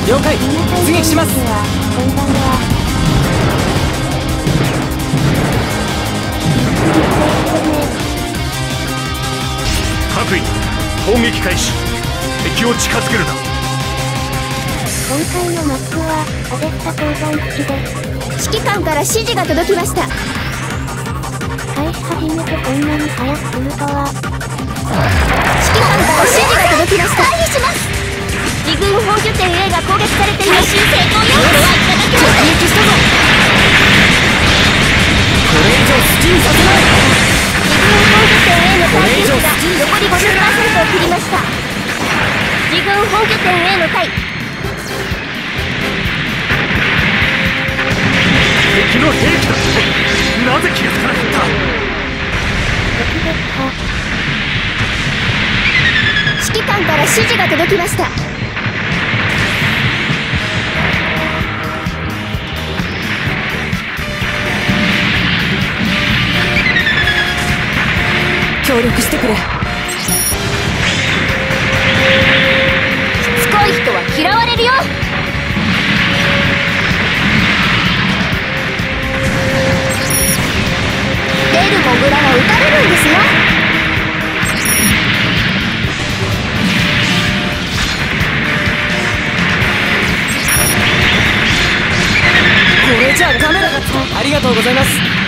了解。出撃します。 こんばんは。 各位攻撃開始。敵を近づけるな。 今回のマップはオデッサ鉱山基地です。 指揮官から指示が届きました。 開始始めてこんなに早く来るとは。 指揮官から指示が届きました。回避します。自軍本拠点 A が攻撃されています。成功よ。これはいただきました。直撃したぞ。 これ以上好きにさせない。 自軍本拠点 A の回避が残り 50% を切りました。自軍本拠点 A の回。 敵の兵器だ。なぜ気がつかなかった。 敵ですか。 指揮官から指示が届きました。 協力してくれ。 しつこい人は嫌われるよ。出るモグラは撃たれるんですよ。 これじゃカメラがありがとうございます。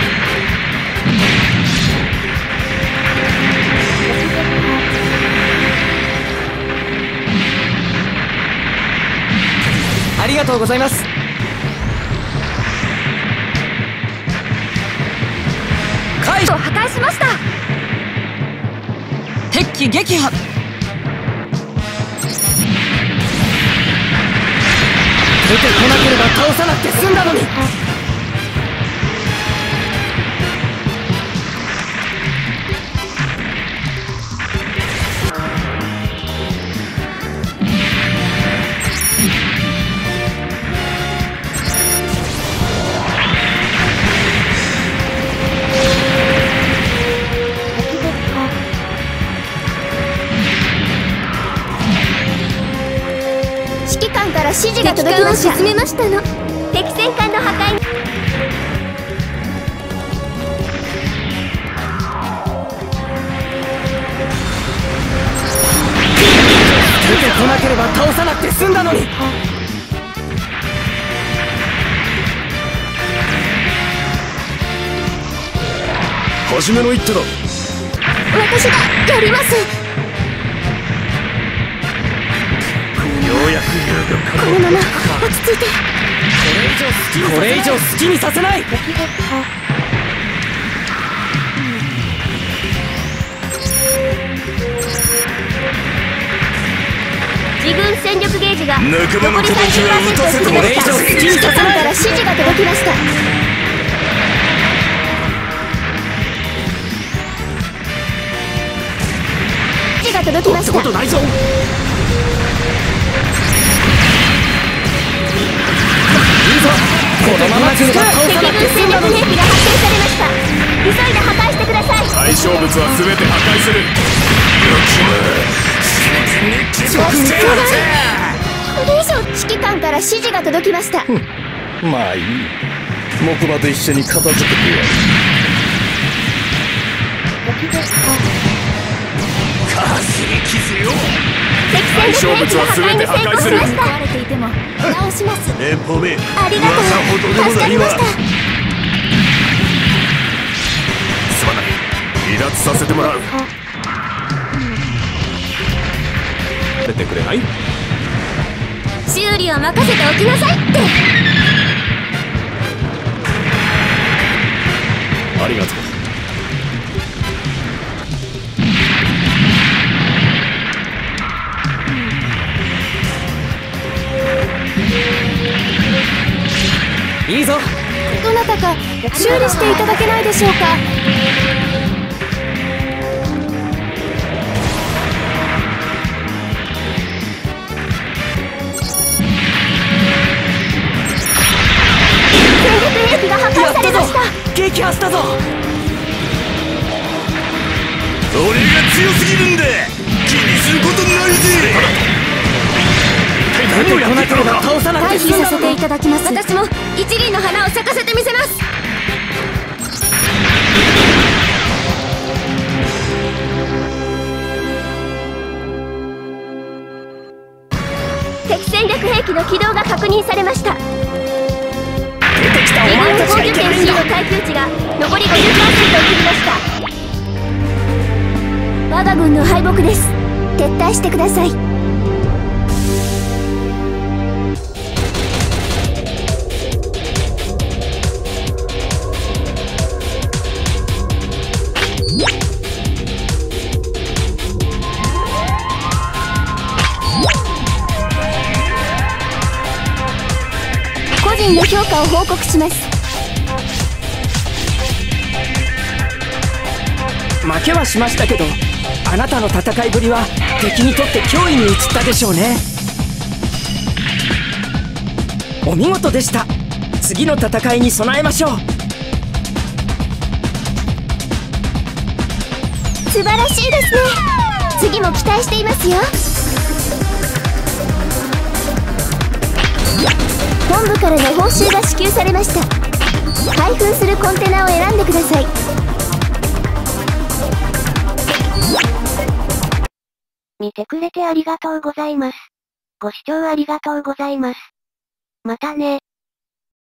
ありがとうございます。 解除を破壊しました。 敵機撃破。出てこなければ倒さなくて済んだのに。 指揮官から指示が届きました。敵艦を沈めましたの。敵戦艦の破壊。 出てこなければ倒さなくて済んだのに。 初めの一手だ。 私がやります。 ようやく有力このまま落ち着いて。 これ以上好きにさせない。 敵ですか。 自軍戦力ゲージが残り仲間の敵は撃たせてもらい 30%を切りました。指揮官から指示が届きました。指示が届きました。 ことないぞ。このまま来れば倒さなくて済んだのに。 敵軍戦力兵器が発見されました。急いで破壊してください。 対象物は全て破壊する。 これ以上指揮官から指示が届きました。 まあいい。木馬と一緒に片付けてやる。 敵ですか。 かすり傷よ。 敵戦力兵器の破壊に成功しました。 壊れていても直します。 連邦め。 ありがとう。助かりました。 すまない。離脱させてもらう。出てくれない？ 修理を任せておきなさいって。 ありがとう。 いいぞ。 どなたか修理していただけないでしょうか。戦略兵器が破壊されました。 撃破したぞ。 俺が強すぎるんだ。気にすることないぜ。 出てこなければ倒さなくて退避させていただきます。 私も一輪の花を咲かせてみせます。敵戦略兵器の起動が確認されました。 出てきたお 2 前たちが軍防御点いけるん C のだ。 耐久値が残り 50% を切りました。我が軍の敗北です。撤退してください。個人の評価を報告します。 負けはしましたけど、あなたの戦いぶりは敵にとって脅威に移ったでしょうね。お見事でした。次の戦いに備えましょう。 素晴らしいですね。次も期待していますよ。本部からの報酬が支給されました。開封するコンテナを選んでください。 見てくれてありがとうございます。ご視聴ありがとうございます。またね。